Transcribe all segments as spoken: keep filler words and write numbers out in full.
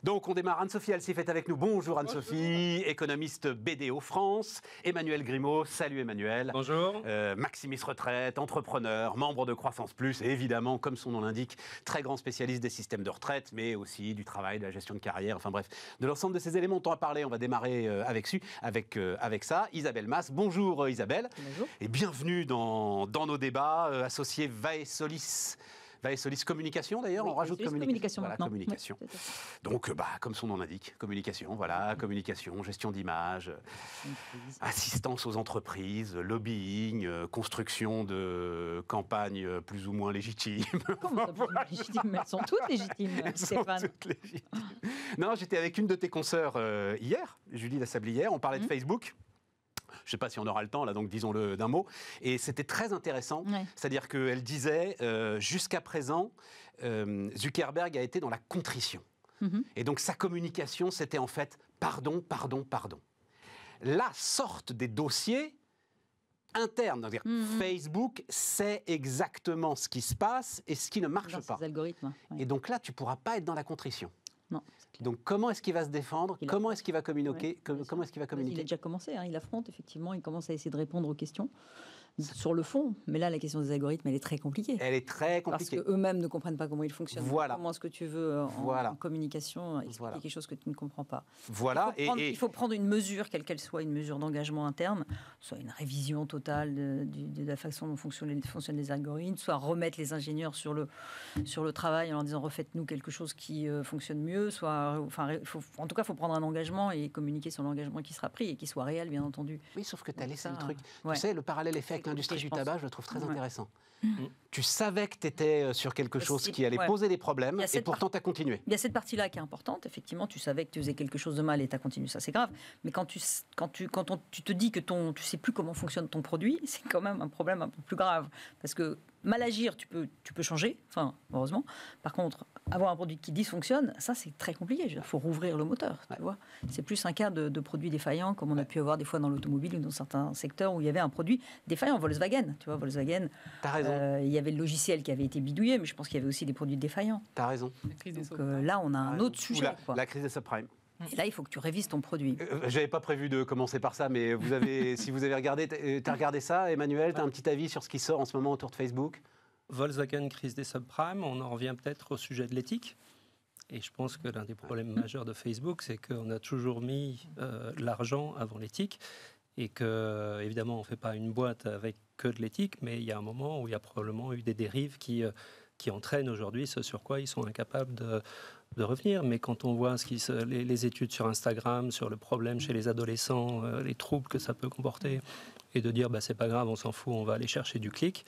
Donc on démarre, Anne-Sophie Alsif est avec nous. Bonjour Anne-Sophie, économiste B D O France. Emmanuel Grimaud, salut Emmanuel. Bonjour. Euh, Maximis Retraite, entrepreneur, membre de Croissance Plus et évidemment, comme son nom l'indique, très grand spécialiste des systèmes de retraite, mais aussi du travail, de la gestion de carrière, enfin bref, de l'ensemble de ces éléments dont on va parler. On va démarrer euh, avec, avec, euh, avec ça. Isabelle Mas, bonjour euh, Isabelle. Bonjour. Et bienvenue dans, dans nos débats, euh, associé Vaesolis. Vaesolis Communication d'ailleurs, Oui, on rajoute communication, communication. Voilà, maintenant. communication. Oui, Donc, bah, comme son nom l'indique, communication, voilà, communication, gestion d'image, assistance aux entreprises, lobbying, euh, construction de campagnes plus ou moins légitimes. Comment ça, plus légitimes? Elles sont toutes légitimes, Elles sont Stéphane. toutes légitimes. Non, j'étais avec une de tes consoeurs euh, hier, Julie Lassablière, on parlait Mmh. de Facebook. Je ne sais pas si on aura le temps, là, donc disons-le d'un mot. Et c'était très intéressant. Ouais. C'est-à-dire qu'elle disait, euh, jusqu'à présent, euh, Zuckerberg a été dans la contrition. Mhm. Et donc sa communication, c'était en fait pardon, pardon, pardon. Là sortent des dossiers internes. C'est-à-dire Mhm. Facebook sait exactement ce qui se passe et ce qui ne marche Dans pas. ces algorithmes. Ouais. Et donc là, tu ne pourras pas être dans la contrition. Non, c'est clair. Donc comment est-ce qu'il va se défendre? Il a- Comment est-ce qu'il va communiquer? Ouais, Com- bien sûr. Comment est-ce qu'il va Il a communiquer? déjà commencé, hein, il affronte effectivement, il commence à essayer de répondre aux questions sur le fond. Mais là, la question des algorithmes, elle est très compliquée. Elle est très Parce compliquée. qu'eux-mêmes ne comprennent pas comment ils fonctionnent. Voilà. Comment est-ce que tu veux, en, Voilà. en communication, expliquer Voilà. quelque chose que tu ne comprends pas. Voilà. Il faut, prendre, et, et- il faut prendre une mesure, quelle qu'elle soit, une mesure d'engagement interne, soit une révision totale de, de- de la façon dont fonctionnent les, fonctionnent les algorithmes, soit remettre les ingénieurs sur le, sur le travail en leur disant refaites-nous quelque chose qui euh, fonctionne mieux, soit, enfin, il faut, en tout cas, il faut prendre un engagement et communiquer sur l'engagement qui sera pris et qui soit réel, bien entendu. Oui, sauf que tu as laissé Ça, le truc. ouais. Tu sais, le parallèle est fait avec C'est l'industrie compliqué, du je pense. tabac, je le trouve très Ouais. intéressant. Tu savais que tu étais sur quelque chose C'est- qui allait ouais. poser des problèmes Il y a et cette pourtant tu as continué. Il y a cette partie-là qui est importante. Effectivement, tu savais que tu faisais quelque chose de mal et tu as continué. Ça, c'est grave. Mais quand tu, quand tu, quand on- tu te dis que ton, tu sais plus comment fonctionne ton produit, c'est quand même un problème un peu plus grave. Parce que mal agir, tu peux, tu peux changer. Enfin, heureusement. Par contre, avoir un produit qui dysfonctionne, ça, c'est très compliqué. Il faut rouvrir le moteur. Ouais. Tu vois, c'est plus un cas de, de produit défaillant, comme on a pu avoir des fois dans l'automobile ou dans certains secteurs où il y avait un produit défaillant. Volkswagen, tu vois, Volkswagen, Tu as raison. euh, il y avait le logiciel qui avait été bidouillé, mais je pense qu'il y avait aussi des produits défaillants. Tu as raison. La crise des Donc subprimes. euh, là, on a un T'as autre raison. sujet. Ou la, quoi. la crise des subprimes. Et là, il faut que tu révises ton produit. Euh, J'avais pas prévu de commencer par ça, mais vous avez, si vous avez regardé, tu as regardé ça, Emmanuel, tu as un petit avis sur ce qui sort en ce moment autour de Facebook? Volkswagen, crise des subprimes, on en revient peut-être au sujet de l'éthique. Et je pense que l'un des problèmes majeurs de Facebook, c'est qu'on a toujours mis euh, l'argent avant l'éthique. Et que, évidemment, on ne fait pas une boîte avec que de l'éthique, mais il y a un moment où il y a probablement eu des dérives qui, euh, qui entraînent aujourd'hui ce sur quoi ils sont incapables de, de revenir. Mais quand on voit ce qui se, les, les études sur Instagram, sur le problème chez les adolescents, euh, les troubles que ça peut comporter, et de dire bah, c'est pas grave, on s'en fout, on va aller chercher du clic,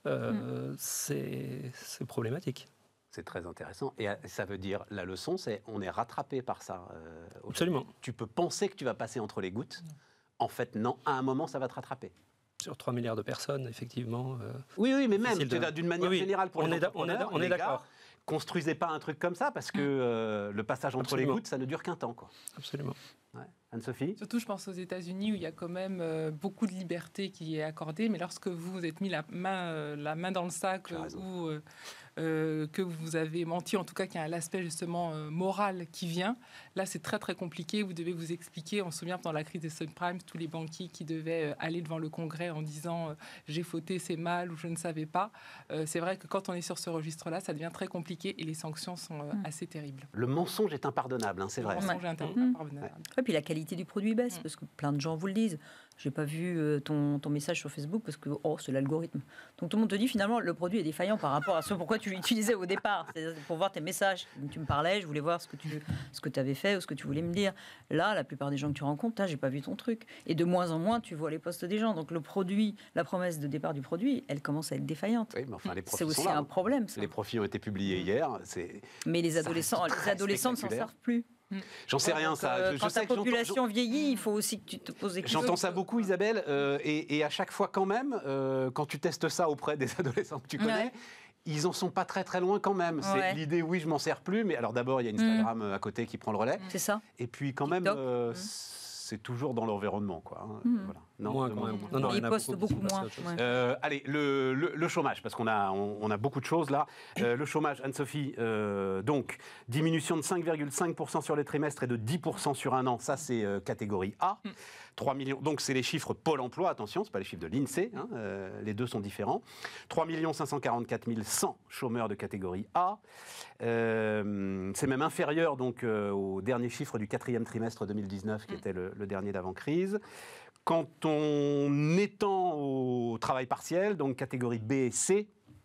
euh, c'est c'est problématique. C'est très intéressant. Et euh, ça veut dire, la leçon, c'est on est rattrapé par ça. euh, au- Absolument. Tu peux penser que tu vas passer entre les gouttes. En fait, non. À un moment, ça va te rattraper. Sur trois milliards de personnes, effectivement. euh, Oui, oui, mais même, Difficile de- tu es là, d'une manière Oui, oui. générale, pour On les est d'a- on est entrepreneurs, d'a- on est les gars, d'accord. construisez pas un truc comme ça, parce que euh, le passage entre Absolument. les gouttes, ça ne dure qu'un temps, quoi. Absolument. Ouais. Anne-Sophie? Surtout, je pense aux États-Unis où il y a quand même euh, beaucoup de liberté qui est accordée, mais lorsque vous vous êtes mis la main, euh, la main dans le sac Tu as raison. ou euh, euh, que vous avez menti, en tout cas qu'il y a un aspect justement euh, moral qui vient, là c'est très très compliqué. Vous devez vous expliquer. On se souvient pendant la crise des subprimes, tous les banquiers qui devaient euh, aller devant le Congrès en disant euh, j'ai fauté, c'est mal ou je ne savais pas. Euh, c'est vrai que quand on est sur ce registre-là, ça devient très compliqué et les sanctions sont euh, Mm. assez terribles. Le mensonge est impardonnable, hein, c'est vrai. Le mensonge est inter- Mm. impardonnable. Et puis la qualité du produit baisse, Mm. parce que plein de gens vous le disent. J'ai pas vu euh, ton, ton message sur Facebook parce que oh, c'est l'algorithme. Donc tout le monde te dit finalement le produit est défaillant par rapport à ce pourquoi tu l'utilisais au départ. C'est pour voir tes messages. Donc, tu me parlais, je voulais voir ce que tu ce que avais fait ou ce que tu voulais me dire. Là, la plupart des gens que tu rencontres, ah, j'ai pas vu ton truc. Et de moins en moins, tu vois les posts des gens. Donc le produit, la promesse de départ du produit, elle commence à être défaillante. Oui, mais enfin, les profits C'est aussi sont là, un hein. problème. Ça. Les profits ont été publiés hier. C'est... Mais les Ça adolescents, reste les très adolescents ne s'en spectaculaire. servent plus. J'en sais rien, Donc, ça. euh, Je- je quand sais ta que j'entends- population vieillit, il faut aussi que tu te poses des questions. J'entends ça beaucoup, Isabelle, euh, et, et à chaque fois quand même, euh, quand tu testes ça auprès des adolescents que tu connais, Ouais. ils en sont pas très très loin quand même. C'est Ouais. l'idée, oui, je m'en sers plus, mais alors d'abord, il y a Instagram euh, à côté qui prend le relais, C'est ça. et puis quand même, TikTok. euh, Mm. c'est toujours dans l'environnement, quoi. hein. Mm. Voilà. Non, moins de quand moins en même. moins. Non, non, Mais il y ils en a postent beaucoup qui beaucoup sont moins. passés à autre chose. Ouais. Euh, allez, le, le- le chômage, parce qu'on a, on, on a beaucoup de choses là. Euh, le chômage, Anne-Sophie, euh, donc, diminution de cinq virgule cinq pour cent sur le trimestre et de dix pour cent sur un an. Ça, c'est euh, catégorie A. trois millions, donc, c'est les chiffres Pôle emploi, attention, ce pas les chiffres de l'INSEE, hein, euh, les deux sont différents. trois millions cinq cent quarante-quatre mille cent chômeurs de catégorie A. Euh, c'est même inférieur donc, euh, au dernier chiffre du quatrième trimestre deux mille dix-neuf, qui était le, le dernier d'avant-crise. Quand on étend au travail partiel, donc catégorie B et C,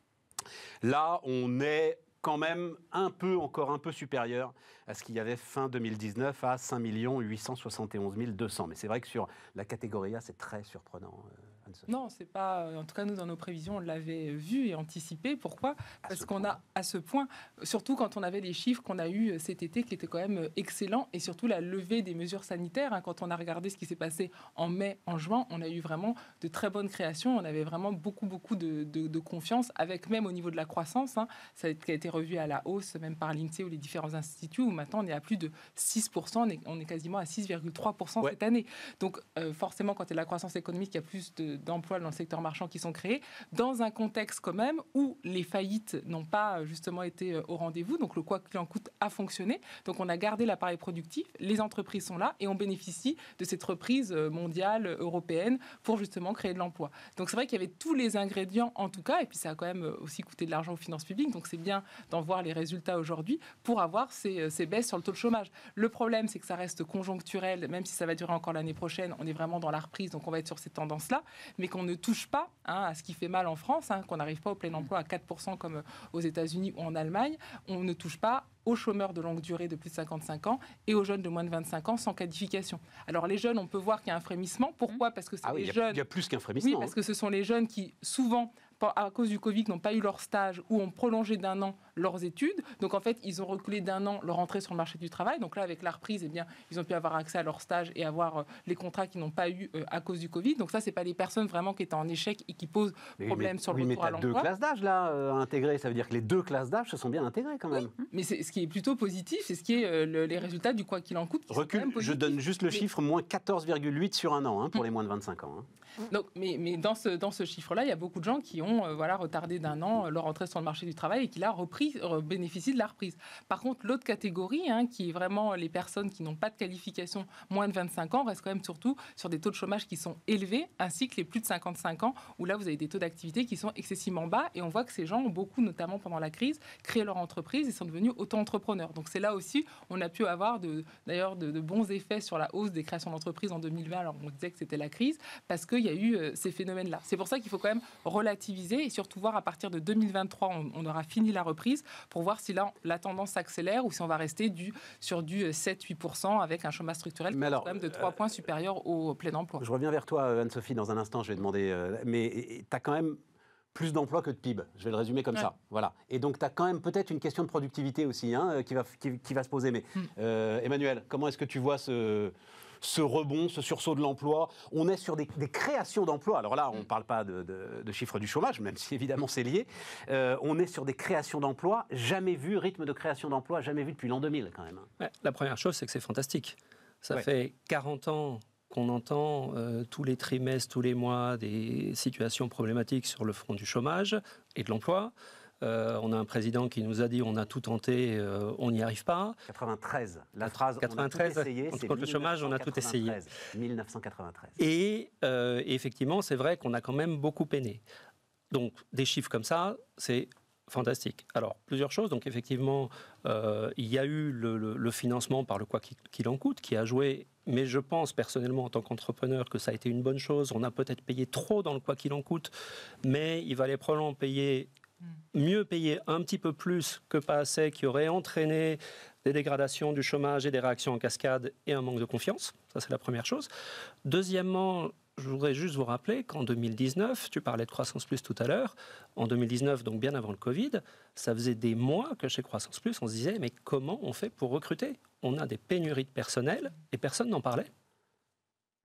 là, on est quand même un peu, encore un peu supérieur à ce qu'il y avait fin deux mille dix-neuf à cinq millions huit cent soixante et onze mille deux cents. Mais c'est vrai que sur la catégorie A, c'est très surprenant. euh, Anne-Sophie. Non, c'est pas. En tout cas, nous, dans nos prévisions, on l'avait vu et anticipé. Pourquoi ? À Parce ce qu'on point. a, à ce point, surtout quand on avait les chiffres qu'on a eus cet été, qui étaient quand même excellents, et surtout la levée des mesures sanitaires. Hein, quand on a regardé ce qui s'est passé en mai, en juin, on a eu vraiment de très bonnes créations. On avait vraiment beaucoup, beaucoup de, de, de confiance, avec même au niveau de la croissance. Hein, ça a été revu à la hausse, même par l'INSEE ou les différents instituts, où maintenant on est à plus de six pour cent, on est, on est quasiment à six virgule trois pour cent Ouais. cette année. Donc, euh, forcément, quand il y a de la croissance économique, il y a plus de, d'emplois dans le secteur marchands qui sont créés, dans un contexte quand même où les faillites n'ont pas justement été au rendez-vous. Donc le quoi qu'il en coûte a fonctionné. Donc on a gardé l'appareil productif, les entreprises sont là et on bénéficie de cette reprise mondiale, européenne, pour justement créer de l'emploi. Donc c'est vrai qu'il y avait tous les ingrédients en tout cas, et puis ça a quand même aussi coûté de l'argent aux finances publiques, donc c'est bien d'en voir les résultats aujourd'hui pour avoir ces, ces baisses sur le taux de chômage. Le problème, c'est que ça reste conjoncturel, même si ça va durer encore l'année prochaine, on est vraiment dans la reprise, donc on va être sur ces tendances-là, mais qu'on ne touche pas hein, à ce qui fait mal en France, hein, qu'on n'arrive pas au plein emploi à quatre pour cent comme aux États-Unis ou en Allemagne, on ne touche pas aux chômeurs de longue durée de plus de cinquante-cinq ans et aux jeunes de moins de vingt-cinq ans sans qualification. Alors les jeunes, on peut voir qu'il y a un frémissement. Pourquoi ? Parce que c'est Ah oui, les il y, jeunes... il y a plus qu'un frémissement. Oui, parce que ce sont les jeunes qui, souvent, à cause du Covid, n'ont pas eu leur stage ou ont prolongé d'un an leurs études. Donc, en fait, ils ont reculé d'un an leur entrée sur le marché du travail. Donc là, avec la reprise, eh bien, ils ont pu avoir accès à leur stage et avoir euh, les contrats qu'ils n'ont pas eu euh, à cause du Covid. Donc ça, c'est pas des personnes vraiment qui étaient en échec et qui posent Mais, problème mais, sur le oui, retour mais à t'as deux l'emploi. classes d'âge là euh, intégrées. Ça veut dire que les deux classes d'âge se sont bien intégrées quand même. Mais c'est, ce qui est plutôt positif, c'est ce qui est euh, le- les résultats du quoi qu'il en coûte. Qui sont quand Recul, même je positifs. donne juste le Mais- chiffre, moins quatorze virgule huit sur un an hein, pour les moins de vingt-cinq ans. hein. Donc, mais, mais dans ce, dans ce chiffre-là, il y a beaucoup de gens qui ont euh, voilà, retardé d'un an leur entrée sur le marché du travail et qui là repris, euh, bénéficient de la reprise. Par contre, l'autre catégorie, hein, qui est vraiment les personnes qui n'ont pas de qualification moins de vingt-cinq ans, reste quand même surtout sur des taux de chômage qui sont élevés, ainsi que les plus de cinquante-cinq ans, où là, vous avez des taux d'activité qui sont excessivement bas. Et on voit que ces gens ont beaucoup, notamment pendant la crise, créé leur entreprise et sont devenus auto-entrepreneurs. Donc c'est là aussi, on a pu avoir de, d'ailleurs de, de bons effets sur la hausse des créations d'entreprises en deux mille vingt, alors on disait que c'était la crise, parce qu'il y a eu euh, ces phénomènes-là. C'est pour ça qu'il faut quand même relativiser et surtout voir à partir de deux mille vingt-trois, on, on aura fini la reprise pour voir si là, la tendance s'accélère ou si on va rester du, sur du sept à huit pour cent avec un chômage structurel qui Mais est alors, quand même de trois euh, points supérieur au plein emploi. Je reviens vers toi, euh, Anne-Sophie, dans un instant. Je vais demander. euh, mais tu as quand même plus d'emplois que de P I B. Je vais le résumer comme Ouais. ça. Voilà. Et donc, tu as quand même peut-être une question de productivité aussi hein, qui, va, qui, qui va se poser. Mais Mm. euh, Emmanuel, comment est-ce que tu vois ce, ce rebond, ce sursaut de l'emploi ? On est sur des, des créations d'emplois. Alors là, on ne parle pas de, de, de chiffres du chômage, même si évidemment c'est lié. Euh, on est sur des créations d'emplois jamais vues, rythme de création d'emplois jamais vu depuis l'an deux mille quand même. Ouais, la première chose, c'est que c'est fantastique. Ça Ouais. fait quarante ans qu'on entend euh, tous les trimestres, tous les mois, des situations problématiques sur le front du chômage et de l'emploi. Euh, on a un président qui nous a dit on a tout tenté, euh, on n'y arrive pas. quatre-vingt-treize. La phrase quatre-vingt-treize, on a tout essayé, contre c'est le chômage, on a tout essayé. mille neuf cent quatre-vingt-treize. mille neuf cent quatre-vingt-treize. Et euh, effectivement, c'est vrai qu'on a quand même beaucoup peiné. Donc, des chiffres comme ça, c'est fantastique. Alors, plusieurs choses. Donc, effectivement, euh, il y a eu le, le, le financement par le quoi qu'il en coûte, qui a joué. Mais je pense personnellement, en tant qu'entrepreneur, que ça a été une bonne chose. On a peut-être payé trop dans le quoi qu'il en coûte, mais il valait probablement payer, mieux payer un petit peu plus que pas assez, qui aurait entraîné des dégradations du chômage et des réactions en cascade et un manque de confiance. Ça, c'est la première chose. Deuxièmement, je voudrais juste vous rappeler qu'en deux mille dix-neuf, tu parlais de Croissance Plus tout à l'heure, en deux mille dix-neuf, donc bien avant le Covid, ça faisait des mois que chez Croissance Plus, on se disait, mais comment on fait pour recruter ? On a des pénuries de personnel et personne n'en parlait.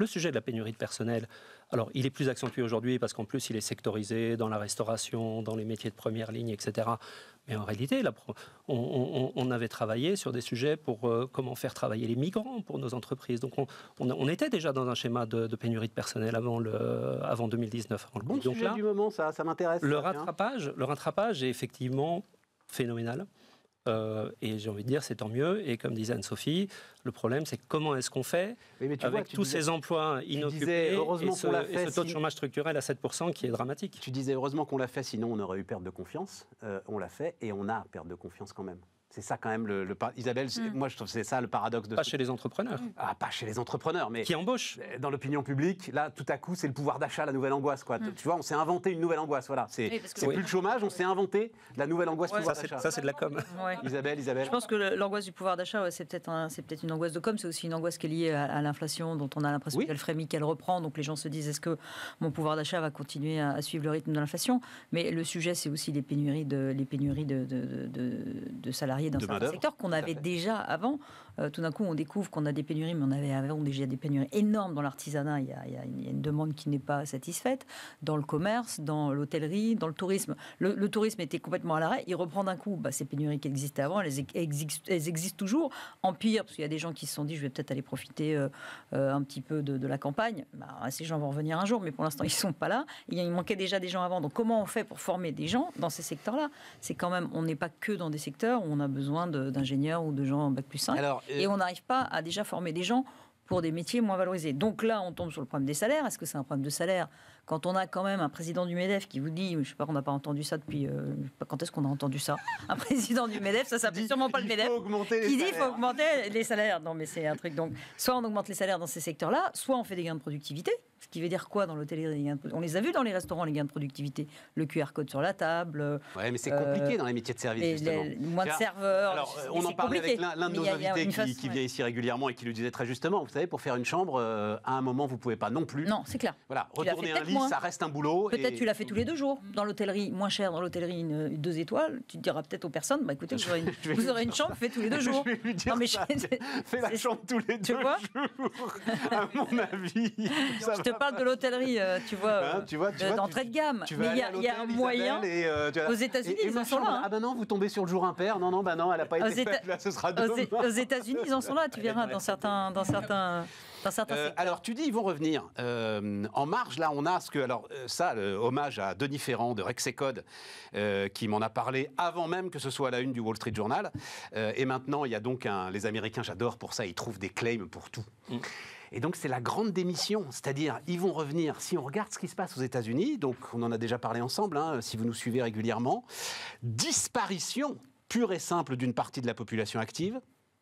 Le sujet de la pénurie de personnel, alors il est plus accentué aujourd'hui parce qu'en plus il est sectorisé dans la restauration, dans les métiers de première ligne, et cetera. Mais en réalité, là, on, on, on avait travaillé sur des sujets pour euh, comment faire travailler les migrants pour nos entreprises. Donc on, on, on était déjà dans un schéma de, de pénurie de personnel avant, le, avant deux mille dix-neuf. Avant le Bon Donc sujet là, du moment, ça, ça m'intéresse. le ça, rattrapage, le rattrapage est effectivement phénoménal. Euh, et j'ai envie de dire, c'est tant mieux. Et comme disait Anne-Sophie, le problème, c'est comment est-ce qu'on fait oui, mais tu avec vois, tu tous disais, ces emplois inoccupés heureusement et ce, qu'on l'a et fait, ce taux de si... chômage structurel à sept pour cent qui est dramatique. Tu disais heureusement qu'on l'a fait, sinon on aurait eu perte de confiance. Euh, on l'a fait et on a perte de confiance quand même. C'est ça quand même le, le par... Isabelle, mm. moi je trouve que c'est ça le paradoxe de pas ce... chez les entrepreneurs. Ah, pas chez les entrepreneurs, mais qui embauchent. Dans l'opinion publique, là, tout à coup, c'est le pouvoir d'achat, la nouvelle angoisse, quoi. Mm. Tu vois, on s'est inventé une nouvelle angoisse, voilà. C'est oui, c'est oui. plus le chômage, on s'est inventé la nouvelle angoisse. Ouais, pouvoir ça, d'achat. ça, c'est de la com. Ouais. Isabelle, Isabelle. Je pense que l'angoisse du pouvoir d'achat, ouais, c'est peut-être un, c'est peut-être une angoisse de com, c'est aussi une angoisse qui est liée à, à l'inflation, dont on a l'impression oui. qu'elle frémit, qu'elle reprend. Donc les gens se disent, est-ce que mon pouvoir d'achat va continuer à, à suivre le rythme de l'inflation? Mais le sujet, c'est aussi les pénuries de, les pénuries de, de, de, de salariés dans certains secteurs qu'on avait déjà avant. Euh, tout d'un coup, on découvre qu'on a des pénuries, mais on avait avant déjà des pénuries énormes dans l'artisanat. Il y, a, il, y a une, il y a une demande qui n'est pas satisfaite dans le commerce, dans l'hôtellerie, dans le tourisme. Le, le tourisme était complètement à l'arrêt. Il reprend d'un coup bah, ces pénuries qui existaient avant. Elles, exi- elles existent toujours. En pire, parce qu'il y a des gens qui se sont dit, je vais peut-être aller profiter euh, euh, un petit peu de, de la campagne. Bah, ces gens vont revenir un jour, mais pour l'instant, ils ne sont pas là. Il, il manquait déjà des gens avant. Donc, comment on fait pour former des gens dans ces secteurs-là? C'est quand même, on n'est pas que dans des secteurs où on a besoin de, d'ingénieurs ou de gens en bac plus cinq. Alors, euh... Et on n'arrive pas à déjà former des gens pour des métiers moins valorisés. Donc là, on tombe sur le problème des salaires. Est-ce que c'est un problème de salaire quand on a quand même un président du MEDEF qui vous dit, je ne sais pas, on n'a pas entendu ça depuis... Euh, quand est-ce qu'on a entendu ça? Un président du MEDEF, ça s'appelle sûrement pas le MEDEF, qui dit qu'il faut augmenter les salaires. Non, mais c'est un truc. Donc, soit on augmente les salaires dans ces secteurs-là, soit on fait des gains de productivité. Ce qui veut dire quoi dans l'hôtellerie? On les a vus dans les restaurants, les gains de productivité. Le Q R code sur la table. Oui, mais c'est compliqué euh, dans les métiers de service, les, justement. Les, moins de serveurs. Alors, on en parlait avec l'un, l'un de nos a, invités qui, phase, qui ouais. vient ici régulièrement et qui le disait très justement. Vous savez, pour faire une chambre, euh, à un moment, vous ne pouvez pas non plus. Non, c'est clair. Voilà, retourner un lit, moins. Ça reste un boulot. Peut-être et... tu l'as fait tous les deux jours. Dans l'hôtellerie, moins cher, dans l'hôtellerie, une, une deux étoiles, tu diras peut-être aux personnes, bah, écoutez, vous aurez une, vous aurez une chambre faite tous les deux jours. Je vais lui dire non, mais ça. Je... Fais la chambre tous les deux jours, à mon avis. Je te parle de l'hôtellerie. Euh, tu vois, hein, tu vois, tu vois d'entrée de gamme. Tu mais il y, y a un moyen. Et, euh, aux États-Unis, ils en sont là. Hein. Ah ben non, vous tombez sur le jour impair. Non, non, ben non, elle n'a pas été Éta- faite. Là, ce sera demain. Aux États-Unis, ils en sont là. Tu verras dans certains, dans certains. Dans certains euh, alors, tu dis, ils vont revenir. Euh, en marge, là, on a ce que. Alors, ça, le hommage à Denis Ferrand de Rexecode, euh, qui m'en a parlé avant même que ce soit à la une du Wall Street Journal. Euh, et maintenant, il y a donc un. Les Américains, j'adore pour ça, ils trouvent des claims pour tout. Mm. Et donc, c'est la grande démission, c'est-à-dire, ils vont revenir. Si on regarde ce qui se passe aux États-Unis, donc on en a déjà parlé ensemble, hein, si vous nous suivez régulièrement, disparition pure et simple d'une partie de la population active.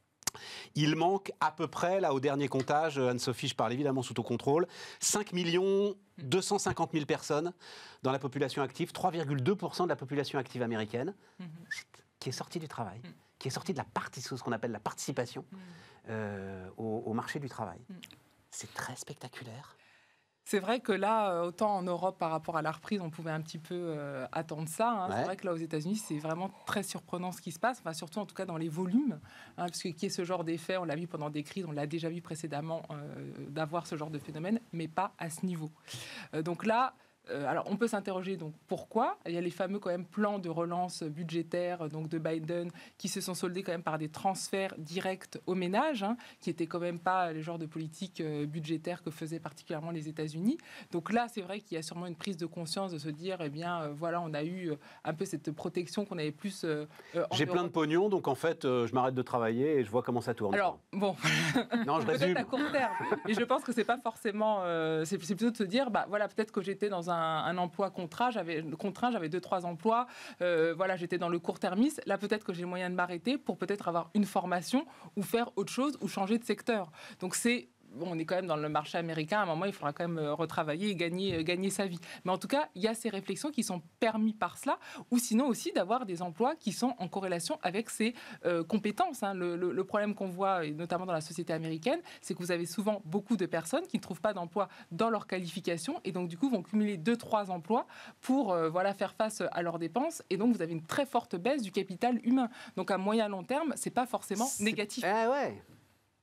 Il manque à peu près, là, au dernier comptage, Anne-Sophie, je parle évidemment sous ton contrôle, cinq millions deux cent cinquante mille personnes dans la population active, trois virgule deux pour cent de la population active américaine, mmh. qui est sortie du travail, mmh. qui est sortie de la partie, ce qu'on appelle la participation mmh. euh, au, au marché du travail. Mmh. C'est très spectaculaire. C'est vrai que là, autant en Europe par rapport à la reprise, on pouvait un petit peu euh, attendre ça. Hein. Ouais. C'est vrai que là, aux États-Unis, c'est vraiment très surprenant ce qui se passe, enfin, surtout en tout cas dans les volumes, hein, parce que qui est ce genre d'effet, on l'a vu pendant des crises, on l'a déjà vu précédemment, euh, d'avoir ce genre de phénomène, mais pas à ce niveau. Euh, donc là, Euh, alors, on peut s'interroger donc pourquoi. Il y a les fameux quand même plans de relance budgétaire donc de Biden qui se sont soldés quand même par des transferts directs aux ménages, hein, qui n'étaient quand même pas le genre de politique euh, budgétaire que faisaient particulièrement les États-Unis. Donc là, c'est vrai qu'il y a sûrement une prise de conscience de se dire, eh bien, euh, voilà, on a eu euh, un peu cette protection qu'on avait plus. Euh, en J'ai Europe. plein de pognon, donc en fait, euh, je m'arrête de travailler et je vois comment ça tourne. Alors bon, non, je peut-être résume. à court terme. Et je pense que c'est pas forcément. Euh, c'est, c'est plutôt de se dire, bah voilà, peut-être que j'étais dans un Un, un emploi contraint, j'avais contraint, j'avais deux trois emplois, euh, voilà, j'étais dans le court-termisme. Là, peut-être que j'ai le moyen de m'arrêter pour peut-être avoir une formation ou faire autre chose ou changer de secteur. Donc c'est Bon, on est quand même dans le marché américain. À un moment, il faudra quand même retravailler et gagner, gagner sa vie. Mais en tout cas, il y a ces réflexions qui sont permises par cela, ou sinon aussi d'avoir des emplois qui sont en corrélation avec ces euh, compétences. Hein. Le, le, le problème qu'on voit, et notamment dans la société américaine, c'est que vous avez souvent beaucoup de personnes qui ne trouvent pas d'emploi dans leur qualification et donc du coup vont cumuler deux, trois emplois pour euh, voilà, faire face à leurs dépenses. Et donc vous avez une très forte baisse du capital humain. Donc à moyen long terme, c'est pas forcément c'est... négatif. Ah ouais.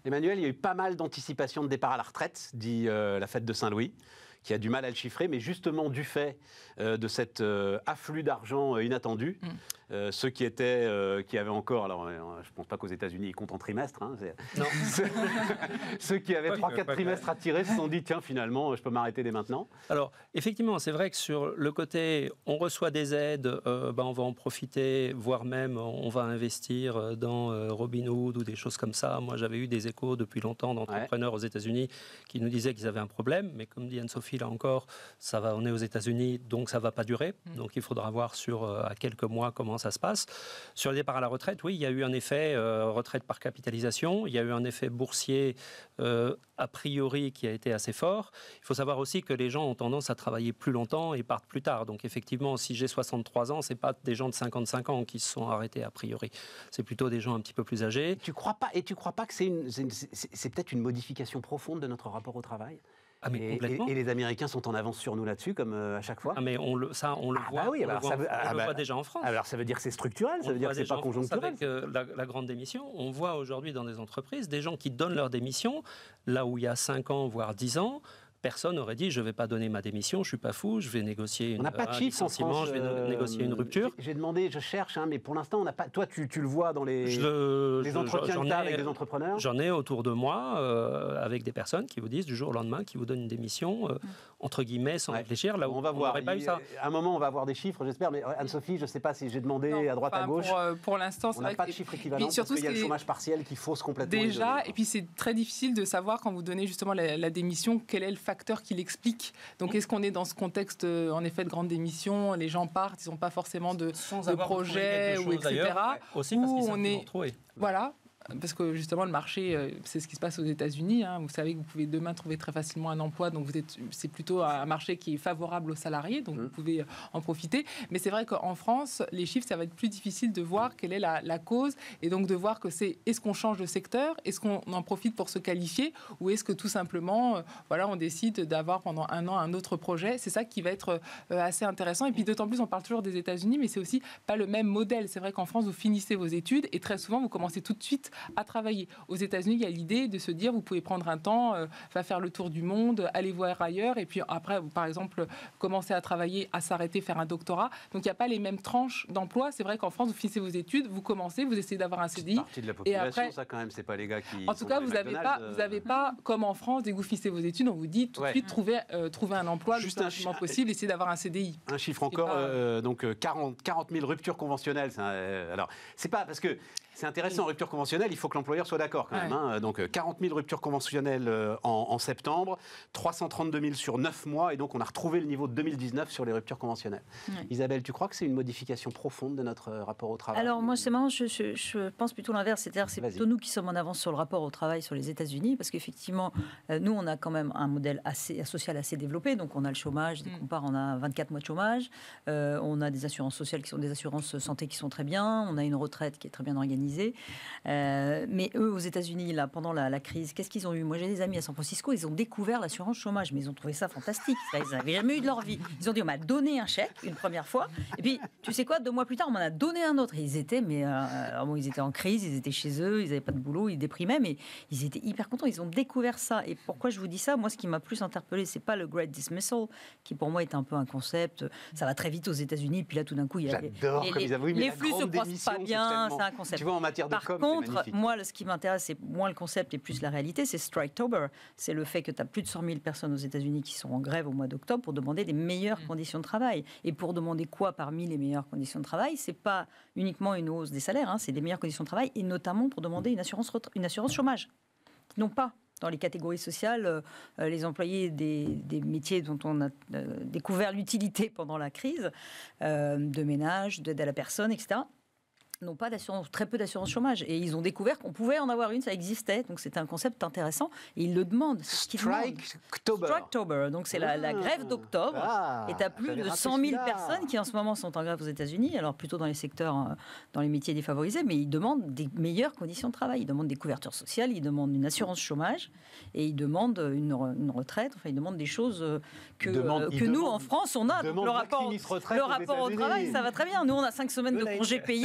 Emmanuel, il y a eu pas mal d'anticipation de départ à la retraite, dit euh, la fête de Saint-Louis, qui a du mal à le chiffrer, mais justement du fait euh, de cet euh, afflux d'argent euh, inattendu, mm. euh, ceux qui étaient, euh, qui avaient encore, alors euh, je ne pense pas qu'aux États-Unis ils comptent en trimestre, hein, non. ceux, ceux qui avaient trois quatre trimestres à tirer se sont dit tiens finalement je peux m'arrêter dès maintenant. Alors effectivement c'est vrai que sur le côté on reçoit des aides, euh, ben, on va en profiter, voire même on va investir dans euh, Robinhood ou des choses comme ça. Moi j'avais eu des échos depuis longtemps d'entrepreneurs ouais. aux États-Unis qui nous disaient qu'ils avaient un problème, mais comme dit Anne-Sophie là encore, ça va, on est aux États-Unis, donc ça ne va pas durer. Mmh. Donc il faudra voir sur euh, à quelques mois comment ça se passe. Sur le départ à la retraite, oui, il y a eu un effet euh, retraite par capitalisation, il y a eu un effet boursier euh, a priori qui a été assez fort. Il faut savoir aussi que les gens ont tendance à travailler plus longtemps et partent plus tard. Donc effectivement, si j'ai soixante-trois ans, ce n'est pas des gens de cinquante-cinq ans qui se sont arrêtés a priori. C'est plutôt des gens un petit peu plus âgés. Tu crois pas, et tu ne crois pas que c'est, une, c'est, une, c'est, c'est peut-être une modification profonde de notre rapport au travail ? Ah mais et, complètement. Et, et les Américains sont en avance sur nous là-dessus, comme euh, à chaque fois. Ah mais on le, ça, on le ah voit, bah oui, on, le voit, veut, on ah le bah, voit déjà en France. Alors ça veut dire que c'est structurel, on ça veut dire que c'est pas conjoncturel. Avec euh, la, la grande démission, on voit aujourd'hui dans des entreprises des gens qui donnent leur démission, là où il y a cinq ans, voire dix ans, personne n'aurait dit je ne vais pas donner ma démission, je ne suis pas fou, je vais négocier une, on n'a pas de chiffres en France, je vais euh, négocier une rupture. J'ai demandé, je cherche, hein, mais pour l'instant, on n'a pas. Toi, tu, tu le vois dans les, je, les je, entretiens que tu as avec des euh, entrepreneurs. J'en ai autour de moi, euh, avec des personnes qui vous disent du jour au lendemain, qui vous donnent une démission, euh, entre guillemets, sans ouais. réfléchir. Là où on va voir. Pas eu ça. À un moment, on va avoir des chiffres, j'espère. Mais Anne-Sophie, je ne sais pas si j'ai demandé non, à droite, enfin, à gauche. Pour, euh, pour l'instant, on n'a pas de chiffres équivalents. Surtout, parce qu'il y a le chômage partiel qui fausse complètement. Déjà, et puis c'est très difficile de savoir quand vous donnez justement la, la démission, quel est le facteur qui l'explique. Donc, est-ce qu'on est dans ce contexte, en effet, de grande démission, les gens partent, ils n'ont pas forcément de, de projet, ou et cetera. Ouais, aussi parce qu'ils on est, trouver. Voilà. Parce que justement, le marché, c'est ce qui se passe aux États-Unis. Hein. Vous savez que vous pouvez demain trouver très facilement un emploi. Donc, vous êtes, c'est plutôt un marché qui est favorable aux salariés. Donc, mmh. vous pouvez en profiter. Mais c'est vrai qu'en France, les chiffres, ça va être plus difficile de voir quelle est la, la cause. Et donc, de voir que c'est est-ce qu'on change de secteur ? Est-ce qu'on en profite pour se qualifier ? Ou est-ce que tout simplement, euh, voilà, on décide d'avoir pendant un an un autre projet ? C'est ça qui va être euh, assez intéressant. Et puis, d'autant plus, on parle toujours des États-Unis, mais c'est aussi pas le même modèle. C'est vrai qu'en France, vous finissez vos études et très souvent, vous commencez tout de suite à travailler. Aux États-Unis, il y a l'idée de se dire, vous pouvez prendre un temps, euh, va faire le tour du monde, aller voir ailleurs, et puis après, vous, par exemple, commencer à travailler, à s'arrêter, faire un doctorat. Donc, il n'y a pas les mêmes tranches d'emploi. C'est vrai qu'en France, vous finissez vos études, vous commencez, vous essayez d'avoir un C D I. C'est partie de la population, et après, ça, quand même, c'est pas les gars qui. En tout cas, vous n'avez pas, euh... vous avez pas, comme en France, dès que vous finissez vos études, on vous dit tout de ouais. suite, trouver, euh, trouver un emploi Juste le plus rapidement possible, essayez d'avoir un C D I. Un chiffre encore, pas... euh, donc quarante, quarante mille ruptures conventionnelles. Euh, alors, c'est pas parce que. C'est intéressant, en rupture conventionnelle, il faut que l'employeur soit d'accord quand ouais. même. Hein. Donc quarante mille ruptures conventionnelles en, en septembre, trois cent trente-deux mille sur neuf mois, et donc on a retrouvé le niveau de deux mille dix-neuf sur les ruptures conventionnelles. Ouais. Isabelle, tu crois que c'est une modification profonde de notre rapport au travail ? Alors moi, c'est marrant, je, je, je pense plutôt l'inverse, c'est-à-dire c'est Vas-y. plutôt nous qui sommes en avance sur le rapport au travail sur les États-Unis, parce qu'effectivement, euh, nous, on a quand même un modèle assez, social assez développé, donc on a le chômage, dès qu'on part, on a vingt-quatre mois de chômage, euh, on a des assurances sociales qui sont des assurances santé qui sont très bien, on a une retraite qui est très bien organisée. Euh, mais eux, aux États-Unis, là, pendant la, la crise, qu'est-ce qu'ils ont eu ? Moi, j'ai des amis à San Francisco, ils ont découvert l'assurance chômage, mais ils ont trouvé ça fantastique. Ça, ils n'avaient jamais eu de leur vie. Ils ont dit, on m'a donné un chèque une première fois, et puis, tu sais quoi, deux mois plus tard, on m'en a donné un autre. Et ils étaient, mais euh, bon, ils étaient en crise, ils étaient chez eux, ils n'avaient pas de boulot, ils déprimaient, mais ils étaient hyper contents. Ils ont découvert ça. Et pourquoi je vous dis ça ? Moi, ce qui m'a plus interpellé, c'est pas le Great Dismissal, qui pour moi est un peu un concept. Ça va très vite aux États-Unis, puis là, tout d'un coup, il y a J'adore, les, comme les, ils avouent, les flux se croisent pas bien. C'est, c'est un concept. Tu vois, en matière de Par com, contre, moi, ce qui m'intéresse, c'est moins le concept et plus la réalité, c'est Striketober. C'est le fait que tu as plus de cent mille personnes aux États-Unis qui sont en grève au mois d'octobre pour demander des meilleures mmh. conditions de travail. Et pour demander quoi parmi les meilleures conditions de travail ? C'est pas uniquement une hausse des salaires, hein, c'est des meilleures conditions de travail, et notamment pour demander une assurance, une assurance chômage. Non pas dans les catégories sociales, euh, les employés des, des métiers dont on a euh, découvert l'utilité pendant la crise, euh, de ménage, d'aide à la personne, et cetera, n'ont pas d'assurance, très peu d'assurance chômage. Et ils ont découvert qu'on pouvait en avoir une, ça existait. Donc c'était un concept intéressant. Et ils le demandent. Striketober. Striketober. Donc c'est ah. la, la grève d'octobre. Ah. Et tu as plus de cent mille personnes qui en ce moment sont en grève aux États-Unis. Alors plutôt dans les secteurs, dans les métiers défavorisés, mais ils demandent des meilleures conditions de travail. Ils demandent des couvertures sociales, ils demandent une assurance chômage et ils demandent une, une retraite. Enfin, ils demandent des choses que, demande, euh, que nous, demande, en France, on a. Donc, le rapport, le rapport au travail, ça va très bien. Nous, on a cinq semaines de congés payés. Si on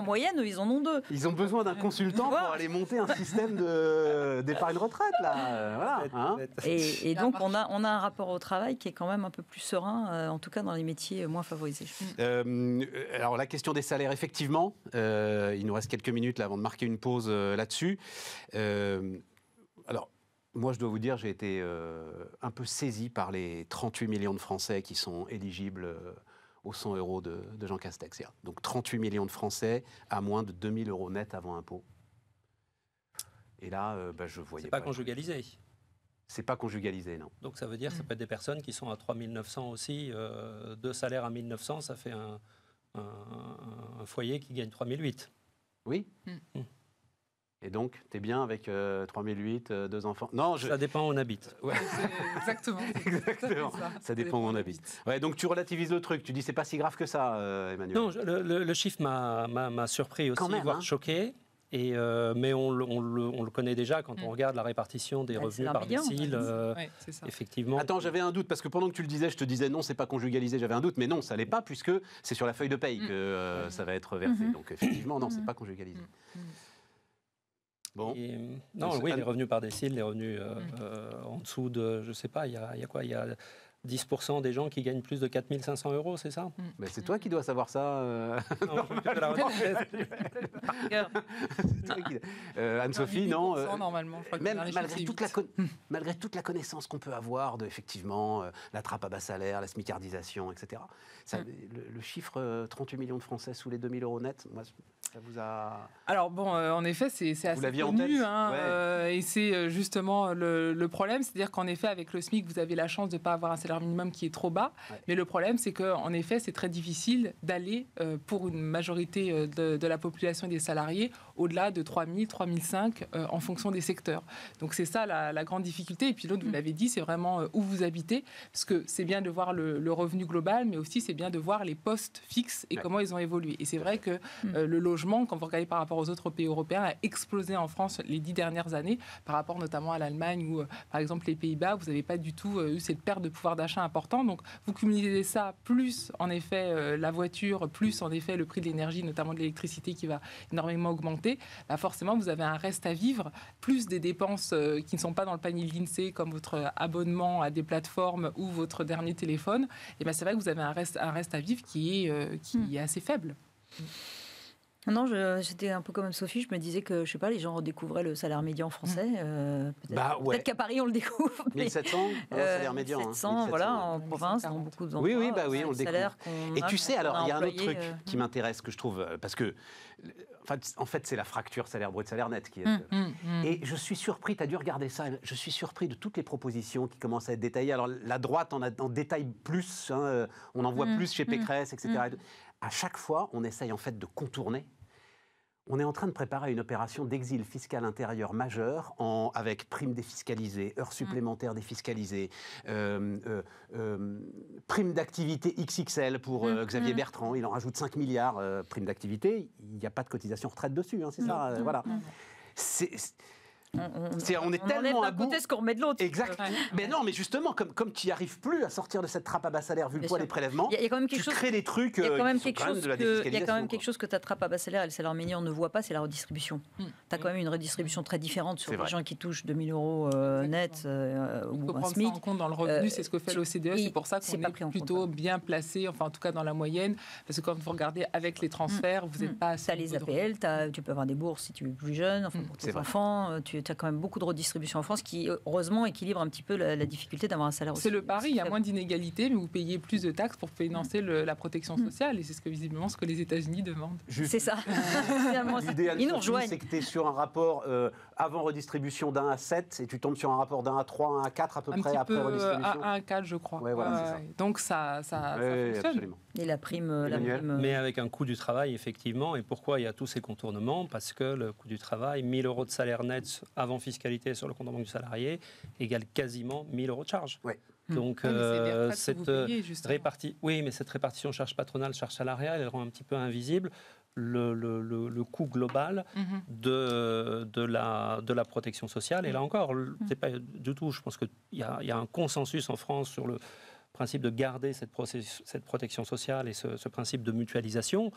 en moyenne, eux, ils en ont deux. Ils ont besoin d'un consultant pour aller monter un système de, d'épargne retraite, là. Euh, voilà, hein. Et, et donc, on a, on a un rapport au travail qui est quand même un peu plus serein, euh, en tout cas dans les métiers moins favorisés. Euh, alors, la question des salaires, effectivement, euh, il nous reste quelques minutes là, avant de marquer une pause euh, là-dessus. Euh, alors, moi, je dois vous dire, j'ai été euh, un peu saisi par les trente-huit millions de Français qui sont éligibles euh, aux cent euros de, de Jean Castex. Donc, trente-huit millions de Français à moins de deux mille euros net avant impôt. Et là, euh, bah, je voyais C'est pas pas conjugalisé. C'est pas conjugalisé, non. Donc ça veut dire que ça peut être des personnes qui sont à trois mille neuf cents aussi. Euh, deux salaires à mille neuf cents, ça fait un, un, un foyer qui gagne trois mille huit. Oui. Mm. Et donc, tu es bien avec euh, trois mille huit, euh, deux enfants? Non, je... Ça dépend où on habite. Ouais. Exactement. Exactement. Ça, ça, ça dépend où on habite. Ouais, donc tu relativises le truc. Tu dis c'est pas si grave que ça, euh, Emmanuel. Non, je, le, le, le chiffre m'a, m'a, m'a surpris aussi, Quand même, voire hein. choqué. Et euh, mais on, on, le, on le connaît déjà quand Mm. on regarde la répartition des Ouais, revenus c'est par l'armédian, décile. Euh, Ouais, c'est ça. effectivement. Attends, j'avais un doute, parce que pendant que tu le disais, je te disais non, c'est pas conjugalisé, j'avais un doute, mais non, ça l'est pas, puisque c'est sur la feuille de paye que euh, ça va être versé. Mhm. Donc effectivement, non, c'est Mhm. pas conjugalisé. Mm. Bon. Et, non, Donc, oui, c'est- les revenus par décile, les revenus euh, Mm. euh, en dessous de, je sais pas, il y a, il y a quoi? Il y a dix pour cent des gens qui gagnent plus de quatre mille cinq cents euros, c'est ça? Ben, c'est toi qui dois savoir ça. euh, Non, je fais la retraite. c'est toi qui- Euh, Anne-Sophie, non euh, Normalement, je crois que Même dans les malgré chiffres, toute, c'est la huit. con- malgré toute la connaissance qu'on peut avoir de, effectivement, euh, la trappe à bas salaire, la smicardisation, et cetera, ça, Mm. le, le chiffre euh, trente-huit millions de Français sous les deux mille euros net, moi, ça vous a... Alors bon, euh, en effet, c'est c'est assez l'aviez en connu, tête hein, Ouais. euh, et c'est euh, justement le, le problème, c'est-à-dire qu'en effet, avec le SMIC, vous avez la chance de ne pas avoir un salaire minimum qui est trop bas, Ouais. mais le problème, c'est qu'en effet, c'est très difficile d'aller, euh, pour une majorité euh, de, de la population et des salariés, au-delà de trois mille, trois mille cinq euh, en fonction des secteurs. Donc c'est ça la, la grande difficulté, et puis l'autre, vous l'avez dit, c'est vraiment euh, où vous habitez, parce que c'est bien de voir le, le revenu global, mais aussi c'est bien de voir les postes fixes et Ouais. comment ils ont évolué. Et c'est vrai que euh, le logement, quand vous regardez par rapport aux autres pays européens, a explosé en France les dix dernières années, par rapport notamment à l'Allemagne ou, euh, par exemple, les Pays-Bas, vous n'avez pas du tout euh, eu cette perte de pouvoir d'achat importante. Donc, vous cumulez ça, plus, en effet, euh, la voiture, plus, en effet, le prix de l'énergie, notamment de l'électricité, qui va énormément augmenter, bah forcément, vous avez un reste à vivre, plus des dépenses euh, qui ne sont pas dans le panier de l'INSEE, comme votre abonnement à des plateformes ou votre dernier téléphone. Et ben c'est vrai que vous avez un reste, un reste à vivre qui est, euh, qui Mm. est assez faible. Non, je- j'étais un peu comme Sophie, je me disais que, je sais pas, les gens redécouvraient le salaire médian français. euh, peut-être Bah ouais. peut-être qu'à Paris, on le découvre. mais, mille sept cents, hein, euh, salaire médian. hein, mille sept cents, mille sept cents, voilà, ouais. en province, dans beaucoup d'endroits. Oui, oui, bah oui, euh, on le le salaire qu'on Et a tu quand sais, on alors, a il y a un autre employé, truc euh, qui m'intéresse, que je trouve, euh, parce que, enfin, en fait, c'est la fracture salaire brut, salaire net qui est... Hum, Hum, hum. Et je suis surpris, tu as dû regarder ça, je suis surpris de toutes les propositions qui commencent à être détaillées. Alors, la droite en, a, en détaille plus, hein, euh, on en voit Mm, plus chez mm, Pécresse, et cetera. À chaque fois, on essaye en fait de contourner. On est en train de préparer une opération d'exil fiscal intérieur majeur en, avec primes défiscalisées, heures supplémentaires défiscalisées, euh, euh, euh, primes d'activité X X L pour euh, Mm, Xavier mm. Bertrand, il en rajoute cinq milliards, euh, primes d'activité, il n'y a pas de cotisation retraite dessus, hein, c'est ça, euh, voilà. C'est- c'est- On, on, C'est- on est on tellement enlève à d'un bout. côté ce qu'on remet de l'autre. Exact. Ouais. Mais non, mais justement, comme, comme tu n'y arrives plus à sortir de cette trappe à bas salaire vu le Bien poids sûr. des prélèvements, Il y a- il y a quand même tu quelque chose- crées des trucs Il y a euh, quand même qui sont quelque quand même chose de la que, il y a quand défiscalisation, même quoi. quelque chose que tu attrapes à bas salaire et le salaire médian ne voit pas, c'est la redistribution. Mm. Tu as quand même une redistribution très différente sur C'est les vrai. gens qui touchent deux mille euros euh, Exactement. net euh, Il faut ou un prendre ça SMIC. en compte dans le revenu, Euh, c'est ce que fait tu- l'O C D E, oui, c'est pour ça c'est qu'on pas est pris en compte, plutôt ouais. bien placé, enfin en tout cas dans la moyenne, parce que quand vous regardez avec les transferts, vous n'êtes Mm. pas assez. T'as les A P L, t'as- tu peux avoir des bourses si tu es plus jeune, enfin, Mm. pour C'est tes vrai. enfants. euh, Tu as quand même beaucoup de redistribution en France qui, heureusement, équilibre un petit peu la, la difficulté d'avoir un salaire aussi. C'est le pari, il y a aussi moins d'inégalités, mais vous payez plus de taxes pour financer le- la protection Mm. sociale, et c'est ce que visiblement ce que les États-Unis demandent. Juste, C'est ça. Finalement, l'idée, ils nous Anne-Sophie, rejoignent. c'est que tu es sur un rapport euh, avant redistribution d'un à sept et tu tombes sur un rapport d'un à trois, un à quatre à peu Un près petit après peu euh, redistribution. à un cadre, je crois. Ouais, voilà, c'est ça. Donc ça, ça, ça Oui, fonctionne. absolument. Et la prime, euh, la Emmanuel. prime, euh, Mais avec un coût du travail, effectivement. Et pourquoi il y a tous ces contournements? Parce que le coût du travail, mille euros de salaire net avant fiscalité sur le compte en banque du salarié, égale quasiment mille euros de charge. Ouais. Donc, Ah, mais c'est des euh, retraites que cette vous payez, justement. répartie, oui, mais cette répartition charge patronale, charge salariale, elle rend un petit peu invisible le, le, le, le coût global Mhm. de, de, la, de la protection sociale. Et là encore, c'est pas du tout. Je pense qu'il y a, il y a un consensus en France sur le principe de garder cette, process- cette protection sociale et ce, ce principe de mutualisation.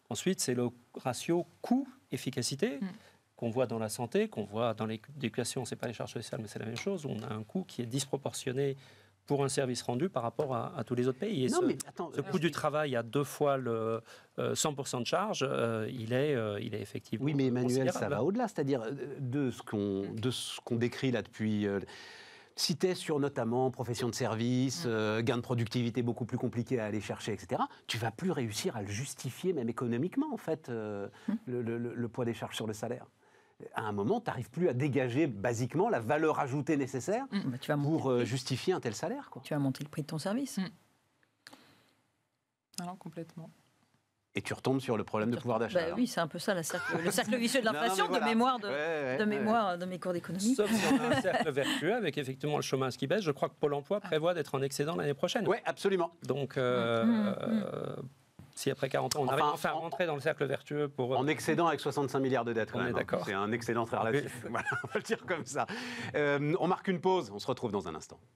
Ensuite, c'est le ratio coût-efficacité Mm. qu'on voit dans la santé, qu'on voit dans l'éducation, ce n'est pas les charges sociales, mais c'est la même chose. On a un coût qui est disproportionné pour un service rendu par rapport à, à tous les autres pays. Et Non, ce, mais attends, ce euh, coût du travail à deux fois le euh, cent pour cent de charge, euh, il, est, euh, il est effectivement Oui, mais Emmanuel, ça considérable. va au-delà. C'est-à-dire euh, de ce qu'on de ce qu'on décrit là depuis. Euh, si tu es sur notamment profession de service, euh, gain de productivité beaucoup plus compliqué à aller chercher, et cetera, tu vas plus réussir à le justifier, même économiquement, en fait, euh, le, le- le poids des charges sur le salaire. À un moment, tu n'arrives plus à dégager, basiquement, la valeur ajoutée nécessaire Bah, tu, vas monter, pour euh, justifier un tel salaire, quoi. tu vas monter le prix de ton service. Mm. Alors, complètement. Et tu retombes sur le problème de pouvoir d'achat. Bah, alors. oui, c'est un peu ça la cercle- le cercle vicieux de Non, non, l'inflation, mais voilà. de mémoire de, Ouais, ouais, de ouais. mémoire de mes cours d'économie. Sauf si on a un cercle vertueux avec effectivement le chômage qui baisse. Je crois que Pôle emploi prévoit d'être en excédent l'année prochaine. Oui, absolument. Donc, euh, Mmh, mmh. euh, si après quarante ans, on Enfin, arrive enfin à en- rentrer dans le cercle vertueux pour... En excédent avec soixante-cinq milliards de dettes, quand On même. est d'accord. C'est un excédent très relatif. Voilà, on va le dire comme ça. Euh, on marque une pause, on se retrouve dans un instant.